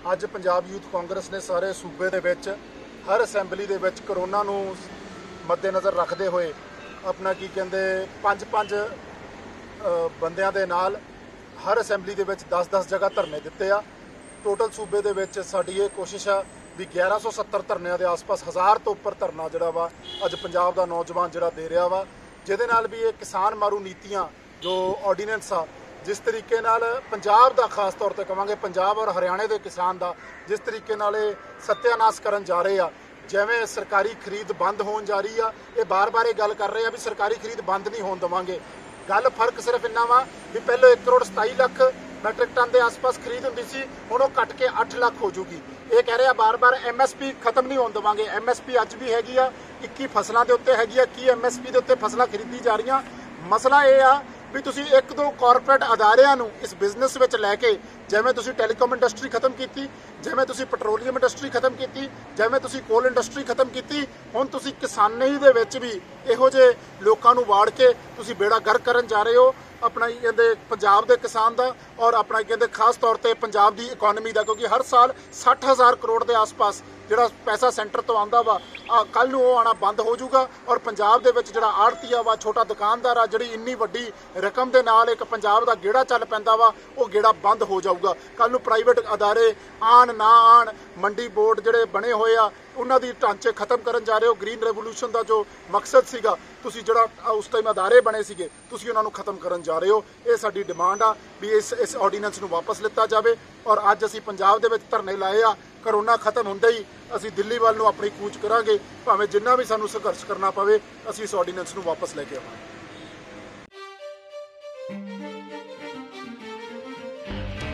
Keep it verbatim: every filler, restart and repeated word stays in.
ਅੱਜ ਪੰਜਾਬ ਯੂਥ ਕਾਂਗਰਸ ਨੇ ਸਾਰੇ ਸੂਬੇ ਦੇ ਵਿੱਚ ਹਰ ਅਸੈਂਬਲੀ ਦੇ ਵਿੱਚ ਕਰੋਨਾ ਨੂੰ ਮੱਦੇਨਜ਼ਰ ਰੱਖਦੇ ਹੋਏ ਆਪਣਾ ਕੀ ਕਹਿੰਦੇ ਪੰਜ ਪੰਜ ਬੰਦਿਆਂ ਦੇ ਨਾਲ ਹਰ ਅਸੈਂਬਲੀ ਦੇ ਵਿੱਚ ਦਸ ਦਸ ਜਗ੍ਹਾ ਧਰਨੇ ਦਿੱਤੇ ਆ। ਟੋਟਲ ਸੂਬੇ ਦੇ ਵਿੱਚ ਸਾਡੀ ਇਹ ਕੋਸ਼ਿਸ਼ ਆ ਵੀ ਗਿਆਰਾਂ सौ सत्तर ਧਰਨਿਆਂ ਦੇ ਆਸ-ਪਾਸ ਹਜ਼ਾਰ ਤੋਂ ਉੱਪਰ ਧਰਨਾ ਜਿਹੜਾ ਵਾ ਅੱਜ ਪੰਜਾਬ ਦਾ ਨੌਜਵਾਨ ਜਿਹੜਾ ਦੇ ਰਿਹਾ ਵਾ, ਜਿਹਦੇ ਨਾਲ ਵੀ ਇਹ ਕਿਸਾਨ ਮਾਰੂ ਨੀਤੀਆਂ ਜੋ ਆਰਡੀਨੈਂਸ ਆ, जिस तरीके नाल पंजाब का खास तौर पर कहांगे पंजाब और हरियाणे के किसान का जिस तरीके नाल सत्यानाश करन जा रहे हैं, जिवें सरकारी खरीद बंद होण जा रही है, ये बार बार ये गल कर रहे हैं भी सरकारी खरीद बंद नहीं होण देवांगे। गल फर्क सिर्फ इन्ना वा भी पहले एक करोड़ सताई लख मैट्रिक टन के आस पास खरीद होंदी सी, हुण ओह घट के अठ लख हो जूगी। ये कह रहे हैं बार बार एम एस पी खत्म नहीं होण देवांगे। एम एस पी अज भी हैगी आ, इक्की फसलों के उत्ते हैगी आ, की एम एस पी के उत्ते फसलां खरीदी जा रही। मसला ये आ भी तुसी एक दो कॉरपोरेट अदारियां नूं इस बिजनेस विच लैके जिवें तुसी टैलीकॉम इंडस्ट्री खत्म की, जिवें तुसी पेट्रोलीयम इंडस्ट्री खत्म की, जिवें तुसी कोल इंडस्ट्री खत्म की, हुण तुसी किसानी दे विच भी इहो जे लोकां नूं वाड़ के तुसी बेड़ा गर्क करन जा रहे हो अपना कहते पंजाब के किसान का और अपना कहते खास तौर पर पंजाब की इकोनॉमी का, क्योंकि हर साल सठ हज़ार करोड़ के आस पास जिहड़ा पैसा सेंटर तो आंदा वा कल नूं आना बंद हो जाऊगा और पंजाब दे विच जिहड़ा आड़तीआ वा छोटा दुकानदार आ जिहड़ी इन्नी वड्डी रकम दे नाल एक पंजाब दा गेड़ा चल पैंदा वा वो गेड़ा बंद हो जाऊगा। कल नूं प्राइवेट अदारे आन ना आन, मंडी बोर्ड जिहड़े बने होए आ उन्हां दी ढांचे खत्म करन जा रहे हो। ग्रीन रेवोल्यूशन का जो मकसद सीगा तुसी जिहड़ा उस टाइम अदारे बने सीगे तुसी उन्हां नूं खत्म करन जा रहे हो। ये साडी डिमांड आ भी इस इस ऑर्डीनेंस नूं वापस लिता जावे और अज असीं पंजाब दे विच धरने लाए आ। करोना खत्म होंदे ही असीं दिल्ली वाल नूं अपनी कूच करांगे, भावें जिन्ना भी सानूं संघर्ष करना पवे असीं इस ऑर्डीनेंस नूं वापस लैके आवांगे।